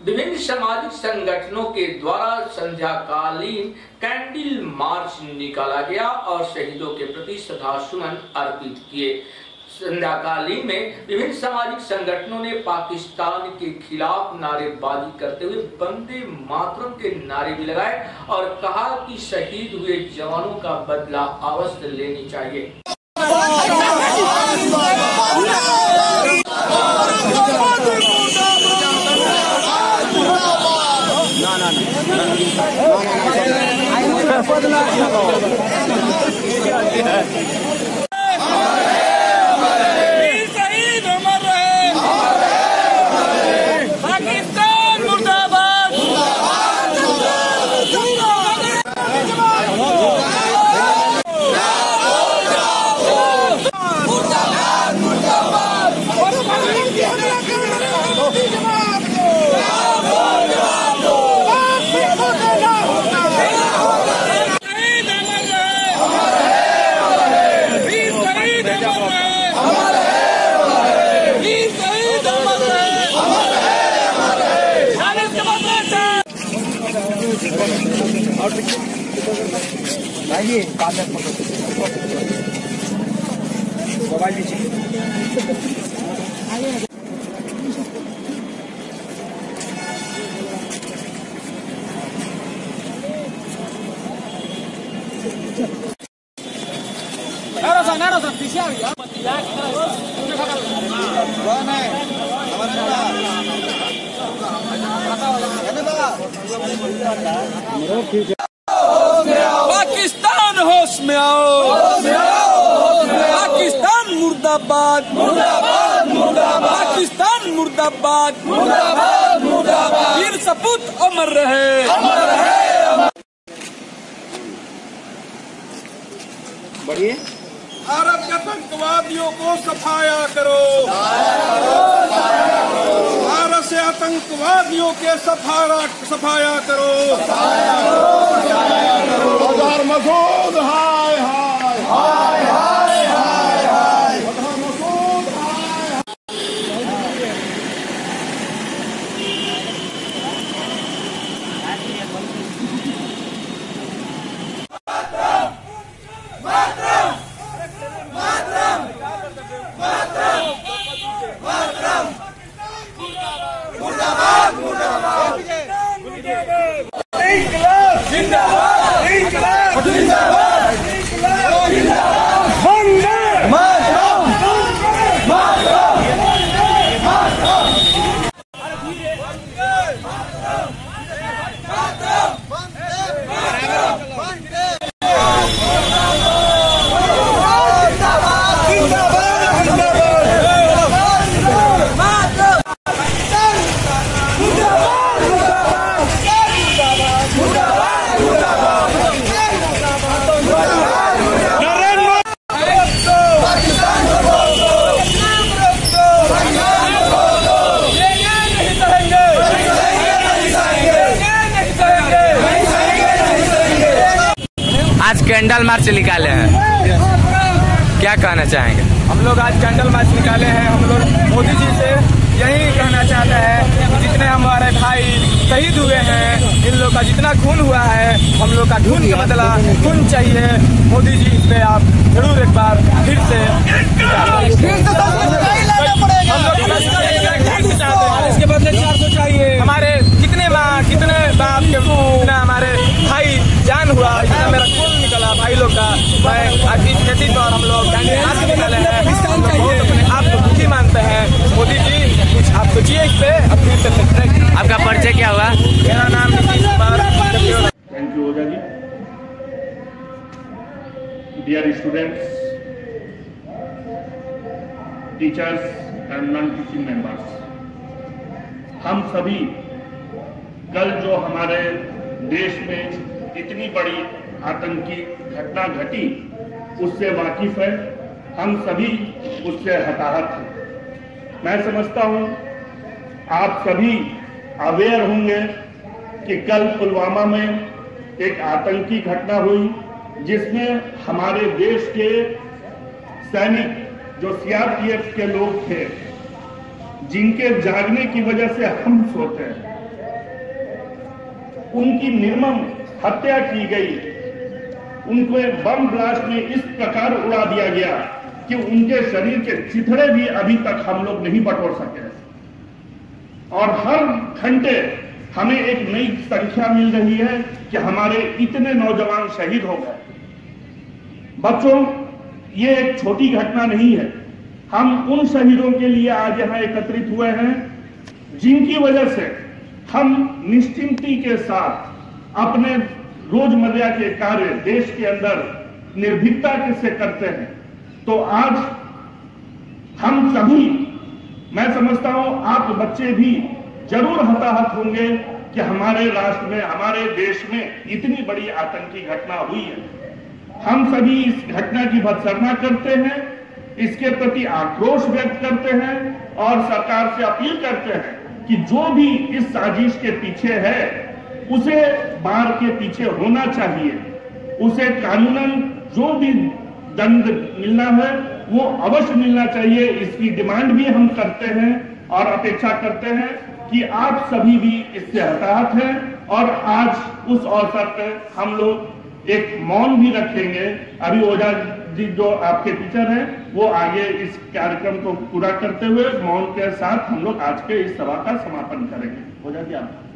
विभिन्न सामाजिक संगठनों के द्वारा संध्याकालीन कैंडल मार्च निकाला गया और शहीदों के प्रति श्रद्धासुमन अर्पित किए। संध्याकालीन में विभिन्न सामाजिक संगठनों ने पाकिस्तान के खिलाफ नारेबाजी करते हुए वंदे मातरम के नारे भी लगाए और कहा कि शहीद हुए जवानों का बदला अवश्य लेनी चाहिए। मोबाइल लीजिए। पाकिस्तान होश में आओ, पाकिस्तान मुर्दाबाद, मुर्दाबाद, मुर्दाबाद, पाकिस्तान मुर्दाबाद, मुर्दाबाद, मुर्दाबाद, वीर सपूत अमर रहे, अमर रहे। बढ़िए। भारत के आतंकवादियों को सफाया करो, भारत से आतंकवादियों के सफाया करो। सरदार मसूद हाय हाय हाय हाय हाय हाय, सरदार मसूद हाय हाय। मुर्दाबाद, मुर्दाबाद, इंकलाब जिंदाबाद, इंकलाब जिंदाबाद, इंकलाब जिंदाबाद, वंदे मातरम, वंदे मातरम, वंदे मातरम, वंदे मातरम, आज कैंडल मार्च निकाले हैं, क्या कहना चाहेंगे? हम लोग आज कैंडल मार्च निकाले हैं। हम लोग मोदी जी से यही कहना चाहते हैं कि जितने हमारे भाई शहीद हुए हैं, इन लोग का जितना खून हुआ है, हम लोग का खून का बदला खून चाहिए। मोदी जी इस पे आप जरूर एक बार फिर से इसके बदले 400 चाहिए। हमारे कितने बाप के कितना हमारे भाई जान हुआ, इतना मेरा खून निकला भाई लोग का। मैं आज इस खेती पर हम लोग निकाले हैं, बहुत अपने आप को दुखी मानते हैं। मोदी जी कुछ आप सोचिए इस पे। आपका परिचय क्या हुआ? मेरा नाम Nitish Kumar. Thank you Ojha ji. Dear students, teachers and non teaching members, हम सभी कल जो हमारे देश में इतनी बड़ी आतंकी घटना घटी उससे वाकिफ है, हम सभी उससे हताहत हैं। मैं समझता हूं आप सभी अवेयर होंगे कि कल पुलवामा में एक आतंकी घटना हुई जिसमें हमारे देश के सैनिक जो सीआरपीएफ के लोग थे, जिनके जागने की वजह से हम सोते हैं, उनकी निर्मम हत्या की गई, उनको बम ब्लास्ट में इस प्रकार उड़ा दिया गया कि उनके शरीर के चिथड़े भी अभी तक हम लोग नहीं बटोर सके। और हर घंटे हमें एक नई संख्या मिल रही है कि हमारे इतने नौजवान शहीद हो गए। बच्चों, ये एक छोटी घटना नहीं है। हम उन शहीदों के लिए आज यहां एकत्रित हुए हैं जिनकी वजह से हम निश्चिंती के साथ अपने रोजमर्रा के कार्य देश के अंदर निर्भीकता से करते हैं। तो आज हम सभी, मैं समझता हूं आप बच्चे भी जरूर हताहत होंगे कि हमारे राष्ट्र में, हमारे देश में इतनी बड़ी आतंकी घटना हुई है। हम सभी इस घटना की भर्त्सना करते हैं, इसके प्रति आक्रोश व्यक्त करते हैं और सरकार से अपील करते हैं कि जो भी इस साजिश के पीछे है उसे बार के पीछे होना चाहिए, उसे कानूनन जो भी दंड मिलना है वो अवश्य मिलना चाहिए। इसकी डिमांड भी हम करते हैं और अपेक्षा करते हैं कि आप सभी भी इससे हताहत हैं। और आज उस अवसर पर हम लोग एक मौन भी रखेंगे। अभी ओझा जी जो आपके टीचर हैं वो आगे इस कार्यक्रम को पूरा करते हुए मौन के साथ हम लोग आज के इस सभा का समापन करेंगे। ओझा जी आप।